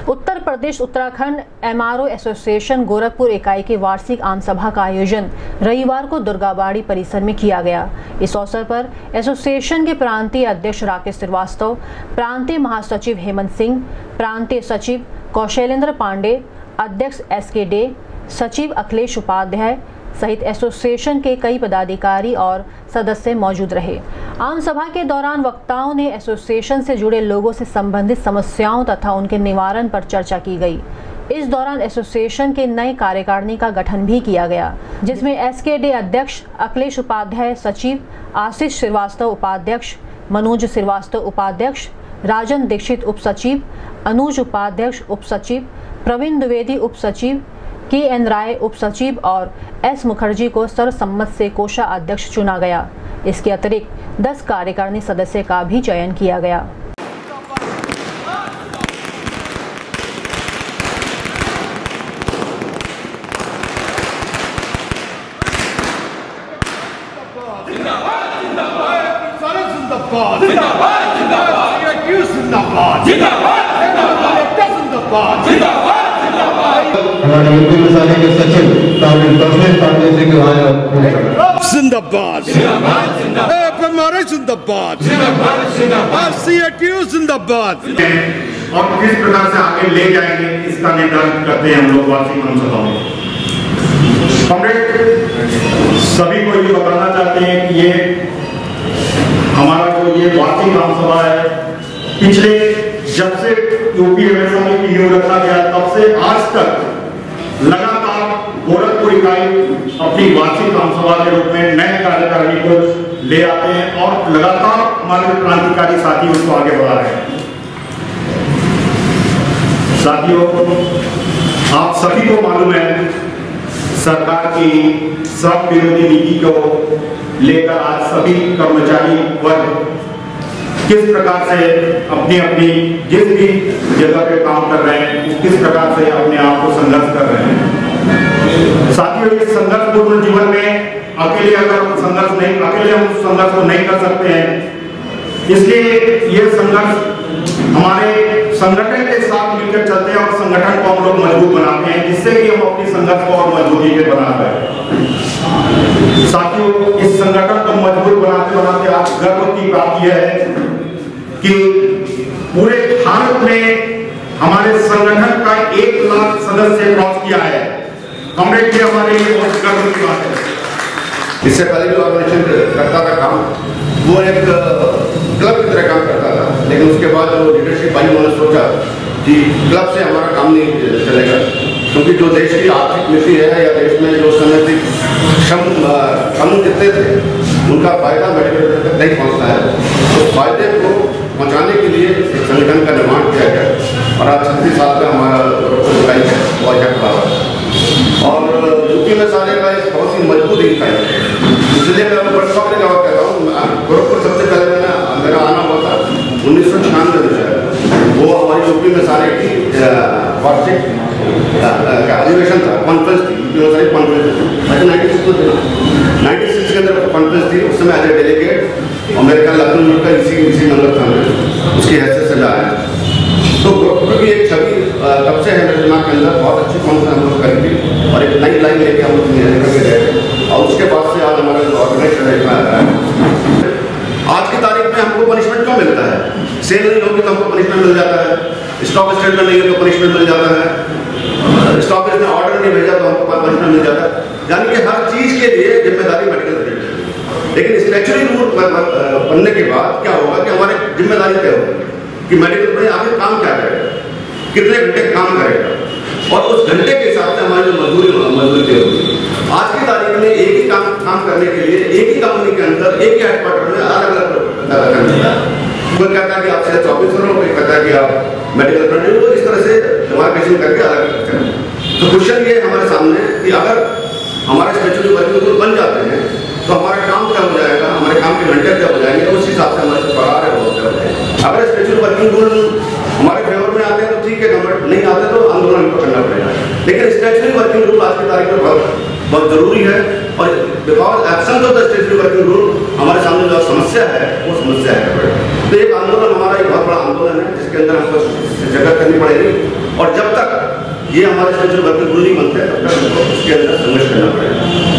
उत्तर Pradesh Uttarakhand MRO association Gorakhpur इकाई की वार्षिक आम सभा का आयोजन रविवार को दुर्गाबाड़ी परिसर में किया गया। इस अवसर पर एसोसिएशन के प्रांतीय अध्यक्ष राकेश श्रीवास्तव, प्रांतीय महासचिव हेमंत सिंह, प्रांतीय सचिव कौशलेंद्र पांडे, अध्यक्ष एसके डे, सचिव अखिलेश उपाध्याय सहित एसोसिएशन के कई पदाधिकारी और सदस्य मौजूद रहे। आम सभा के दौरान वक्ताओं ने एसोसिएशन से जुड़े लोगों से संबंधित समस्याओं तथा उनके निवारण पर चर्चा की गई। इस दौरान एसोसिएशन के नए कार्यकारिणी का गठन भी किया गया, जिसमें एसके डे अध्यक्ष, अखिलेश उपाध्याय सचिव, आशीष श्रीवास्तव उपाध्यक्ष, मनोज श्रीवास्तव उपाध्यक्ष, राजन दीक्षित उप सचिव, अनुज उपाध्यक्ष उप सचिव, प्रवीण द्विवेदी उप सचिव, के.एन. राय उप सचिव और एस. मुखर्जी को सर्वसम्मत से कोषाध्यक्ष चुना गया। इसके अतिरिक्त 10 कार्यकारिणी सदस्य का भी चयन किया गया। हमारे यूपी मसाले के सचिव जिंदाबाद, जिंदाबाद। और किस प्रकार से आगे ले जाएंगे इसका निर्धारण करते हैं हम लोग वार्षिक आम सभा में। सभी को ये बताना चाहते हैं कि ये हमारा जो ये वार्षिक आम सभा है, पिछले जब से यूपी एमएसएमई की नींव रखा गया तब से आज तक लगातार गोरखपुर इकाई अपनी वार्षिक आम सभा के रूप में नए कार्यकारिणी को ले आते हैं और लगातार हमारे क्रांतिकारी साथी उसको आगे बढ़ा रहे हैं। साथियों, आप सभी को मालूम है सरकार की सब विरोधी नीति को लेकर आज सभी कर्मचारी वर्ग किस प्रकार से अपनी अपनी जिस भी जगह पे काम कर रहे हैं किस प्रकार से अपने आप को संघर्ष कर रहे हैं। साथियों, इस संघर्षपूर्ण जीवन में अकेले हम उस संघर्ष को नहीं कर सकते हैं। इसलिए ये संघर्ष हमारे संगठन के साथ मिलकर चलते हैं और संगठन को हम लोग मजबूत बनाते हैं, जिससे कि हम अपनी संघर्ष को और मजबूती के बना रहे। साथियों, इस संगठन को मजबूत बनाते बनाते आज गर्व की बात यह है कि पूरे भारत में हमारे संगठन का 1 लाख सदस्य क्रॉस किया है। कॉमरेड जी, हमारे लिए बहुत गर्व की बात है। इससे पहले जो ऑर्गेनाइजेशन करता था काम, वो एक क्लब की तरह काम करता था, लेकिन उसके बाद जो लीडरशिप आई उन्होंने सोचा कि क्लब से हमारा काम नहीं चलेगा, क्योंकि जो देश की आर्थिक नीति है या देश में जो समय श्रम कितने थे उनका फायदा मेडिकल तक नहीं पहुँचता है। उस फायदे को पहुँचाने के लिए एक संगठन का निर्माण किया गया और आज 36 साल का हमारा इकाई है वो अच्छा खड़ा है और यूपी में सारे का एक बहुत ही मजबूत इकाई है। इसलिए मैं बड़े शौक जवाब कहता हूँ, गोरखपुर सबसे पहले मेरा आना हुआ था 1996 में, वो हमारी यूपी में सारे की वार्षिक अधिवेशन था, कॉन्फ्रेंस थी, कॉन्फ्रेंस के अंदर कॉन्फ्रेंस थी। उस समय एज ए डेलीगेट और मेरे ख्याल लखनऊ का इसी नंबर था, मैं उसकी हैसियत से आया। तो गोरखपुर की एक छवि तब से है मेरे दिमाग के अंदर। बहुत अच्छी कॉन्फ्रेंस हम लोग करी थी और एक नई लाइन लेके हम लोग निकल के गए और उसके बाद से आज हमारे ऑर्गेनाइजेशन है। आज की तारीख में हमको पनिशमेंट क्यों मिलता है? सेल नहीं होगी तो हमको पनिशमेंट मिल जाता है, स्टॉक स्टेटमेंट नहीं है तो पनिशमेंट मिल जाता है, स्टॉक ने ऑर्डर नहीं भेजा तो हमको पनिशमेंट मिल जाता है। यानी कि हर चीज के लिए जिम्मेदारी मेडिकल है। लेकिन स्टैट्यूटरी रूल बनने के बाद क्या होगा कि हमारी जिम्मेदारी तय होगी कि मेडिकल आगे काम क्या करेगा, कितने घंटे काम करेगा और उस घंटे के हिसाब से हमारी जो मजदूरी तय होगी। आज की तारीख में एक ही काम करने के लिए एक ही कंपनी के अंदर एक ही हेडक्वार्टर में अलग अलग मिलता है। कोई कहता है कि आप सिर्फ 24 करो, कोई कहता है कि आप मेडिकल प्रोडक्ट हो, इस तरह से डिमार्केशन करके अलग करें। तो क्वेश्चन ये हमारे सामने कि अगर हमारे स्टैट्यूटरी वर्किंग रूल बन जाते हैं तो हमारा काम क्या हो जाएगा, हमारे काम के घंटे क्या हो जाएंगे, उस हिसाब से हमारे पगार है वो क्या हो जाएगा। अगर स्टैट्यूटरी वर्किंग रूल हमारे फेवर में आते हैं तो ठीक है, गवर्नमेंट नहीं आते तो आंदोलन हमको करना पड़ेगा। लेकिन स्टैट्यूटरी वर्किंग रूल आज की तारीख में बहुत जरूरी है और because absence of the statutory working rule हमारे सामने जो समस्या है वो समस्या है। तो एक आंदोलन हमारा एक बहुत बड़ा आंदोलन है जिसके अंदर हमको जगह करनी पड़ेगी और जब तक ये हमारे स्ट्रक्चरल वर्किंग ग्रुप नहीं बनते तब तक हमको इसके अंदर संघर्ष करना पड़ेगा।